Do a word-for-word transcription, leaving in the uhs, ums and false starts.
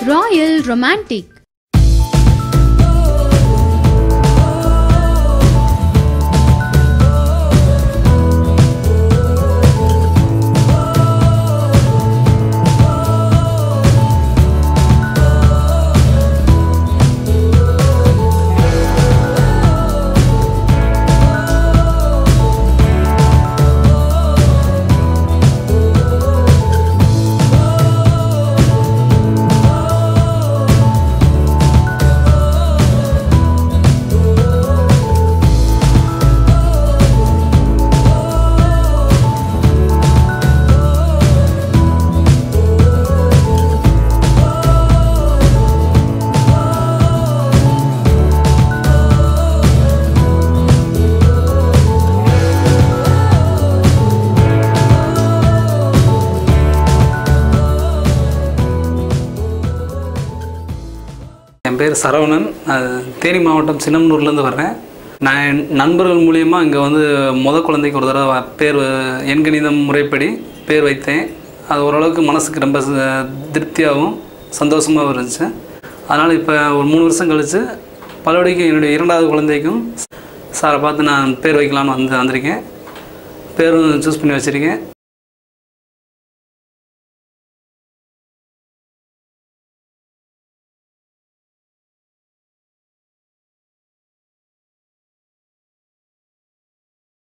Royal Romantic. என் பேர் சரவணன். தேனி மாவட்டம் சின்னமனூர்லேருந்து வர்றேன். நான் என் நண்பர்கள் மூலியமாக இங்கே வந்து முத குழந்தைக்கு ஒரு தடவை பேர் எண்கணிதம் முறைப்படி பேர் வைத்தேன். அது ஓரளவுக்கு மனசுக்கு ரொம்ப திருப்தியாகவும் சந்தோஷமாகவும் இருந்துச்சு. அதனால் இப்போ ஒரு மூணு வருஷம் கழித்து பலபடிக்கு என்னுடைய இரண்டாவது குழந்தைக்கும் சாரை பார்த்து நான் பேர் வைக்கலான்னு வந்து வந்திருக்கேன். பேரும் சூஸ் பண்ணி வச்சுருக்கேன்.